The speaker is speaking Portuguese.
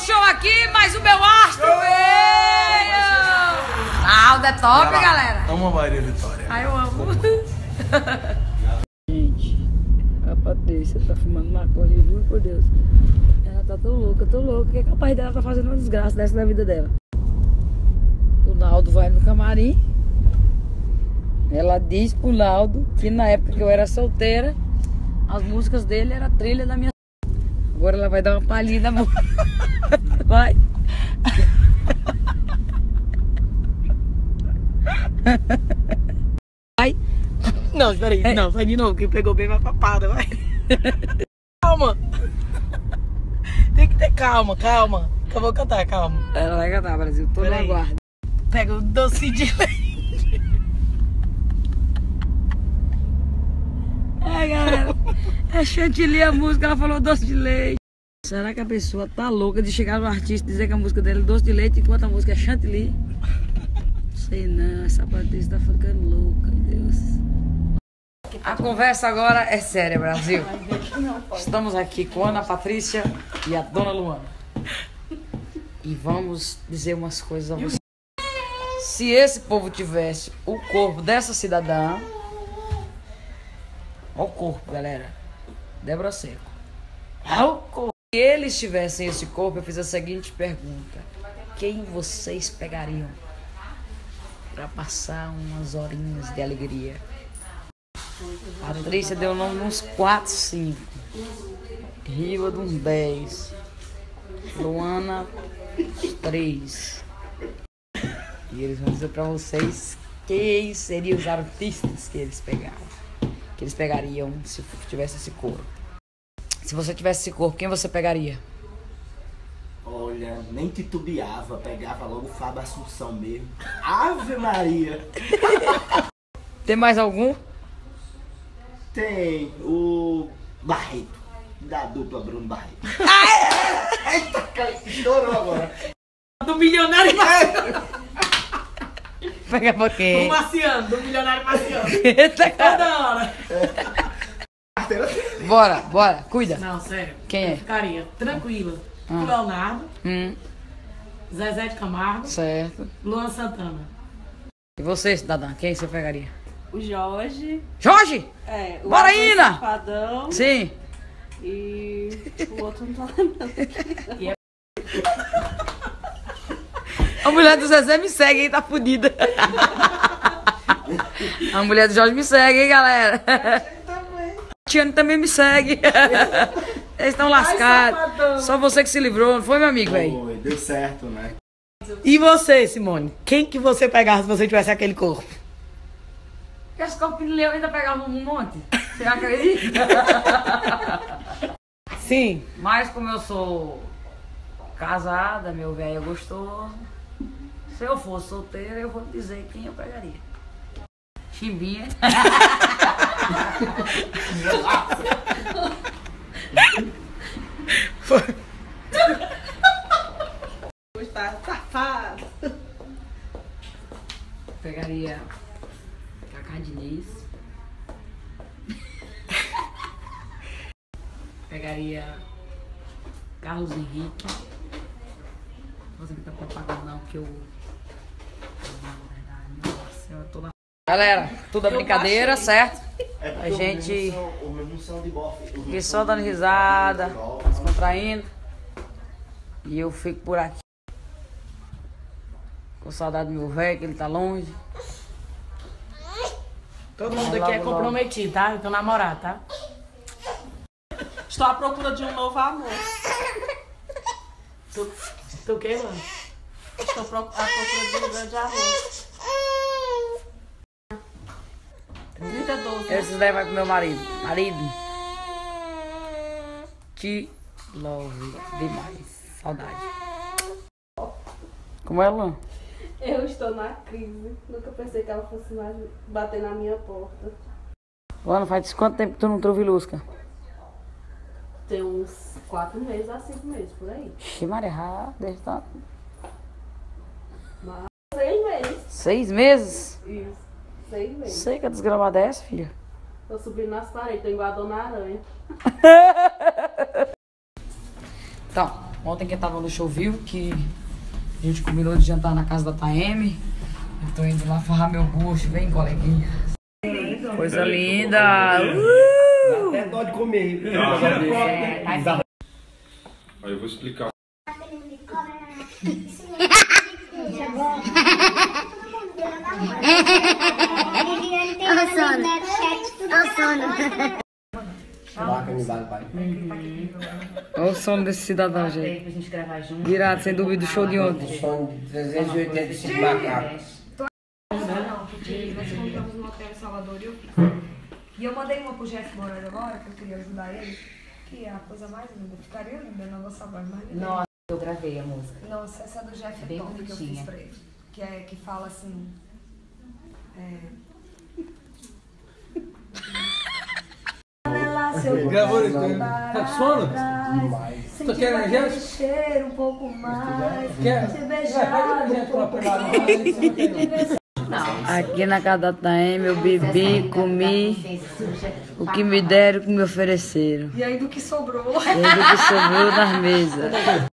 show aqui, mas o meu astro veio! Naldo é top, galera! Amo a Maria Vitória. Ai, eu amo. Gente, a Patrícia tá fumando maconha, juro por Deus. Ela tá tão louca, que é capaz dela tá fazendo uma desgraça dessa na vida dela. O Naldo vai no camarim. Ela diz pro Naldo que na época que eu era solteira, as músicas dele eram a trilha da minha. Agora ela vai dar uma palhinha na mão. Vai. Vai. Não, espera aí. Não, vai de novo, que pegou bem mais papada, vai. Calma. Tem que ter calma, calma. Que eu vou cantar, calma. Ela vai cantar, Brasil. Tô no aguardo. Pega o doce de leite. Ai, galera. É chantilly a música, ela falou doce de leite. Será que a pessoa tá louca de chegar no artista e dizer que a música dela é doce de leite enquanto a música é chantilly? Sei não, essa Patrícia tá ficando louca, meu Deus. A conversa agora é séria, Brasil. Estamos aqui com a Ana Patrícia e a Dona Luana. E vamos dizer umas coisas a vocês. Se esse povo tivesse o corpo dessa cidadã... Olha o corpo, galera. Débora Seco. Olha o corpo. Se eles tivessem esse corpo, eu fiz a seguinte pergunta. Quem vocês pegariam pra passar umas horinhas de alegria? A Patrícia deu o nome de uns 4, 5. Riva de uns 10. Luana, 3. E eles vão dizer pra vocês quem seriam os artistas que eles pegaram. Que eles pegariam se tivesse esse corpo. Se você tivesse esse corpo, quem você pegaria? Olha, nem titubeava, pegava logo o Fábio Assunção mesmo. Ave Maria! Tem mais algum? Tem o Barreto, da dupla Bruno Barreto. Eita, cara, estourou agora. Do milionário Marciano. Pega pra quem? Do Marciano, do milionário Marciano. Eita, cara. Toda hora. Bora, cuida. Não, sério. Quem é? Eu ficaria tranquila com o Leonardo, Zezé de Camargo, Certo. Luan Santana. E você, cidadã, quem você pegaria? O Jorge. Jorge! É, o Bora, Arthur Ina! Safadão. Sim. E o outro não tá lembrando. A mulher do Zezé me segue, hein? Tá fodida. A mulher do Jorge me segue, hein, galera? A Tiane também me segue. Eles estão lascados. Só você que se livrou, não foi, meu amigo, velho? Foi, deu certo, né? E você, Simone? Quem que você pegava se você tivesse aquele corpo? Esse corpinho de leão ainda pegava um monte. Você acredita? Sim. Mas como eu sou casada, meu velho é gostoso. Se eu fosse solteira, eu vou dizer quem eu pegaria. Chimbinha. Está safado. Pegaria Cacá Diniz. Pegaria Carlos Henrique. Não vou botar propaganda não, porque eu... Nossa, eu tô na... Galera, tudo é brincadeira, certo? A gente... Fiquei só dando risada, descontraindo. E eu fico por aqui. Com saudade do meu velho, que ele tá longe. Todo mundo aqui é comprometido, tá? Então namorar, tá? Estou à procura de um novo amor. Tu o quê, mano? Estou à procura de um grande amor. 3012. Esses daí vai pro meu marido. Marido. Te love demais. Saudade. Como é, Luan? Eu estou na crise. Nunca pensei que ela fosse mais bater na minha porta. Luana, faz quanto tempo que tu não trouxe Lusca? Tem uns 4 meses a 5 meses, por aí. Ixi, Maria, desde tanto. Mas 6 meses. 6 meses? Isso, 6 meses. Sei que a desgramada é essa, filha. Tô subindo nas paredes, tô igual a Dona Aranha. Então, Ontem quem tava no show viu que a gente combinou de jantar na casa da Taeme. Eu tô indo lá forrar meu bucho. Vem, coleguinha. Coisa linda. Até dó de comer. Aí eu vou explicar. Olha o sono desse cidadão, gente. Virado, sem dúvida, do show de ontem. Som de 385 macacos. Não, porque nós compramos um hotel em Salvador e eu fiz. E eu mandei uma pro Jeff Moreira agora, que eu queria ajudar ele, que é a coisa mais linda. Ficaria linda na nossa voz, mais linda. Nossa, eu gravei a música. Nossa, essa é do Jeff Bem Top que eu fiz bonitinha. pra ele. Que fala assim. Gravou isso? Tá com sono? Tu quer energético? Cheiro um pouco mais. Quer? Te Vai, beijar pega energético lá pro lado. Aqui na casa da Taeme eu bebi, comi o que me deram, o que me ofereceram. E aí do que sobrou. E aí do que sobrou nas mesas.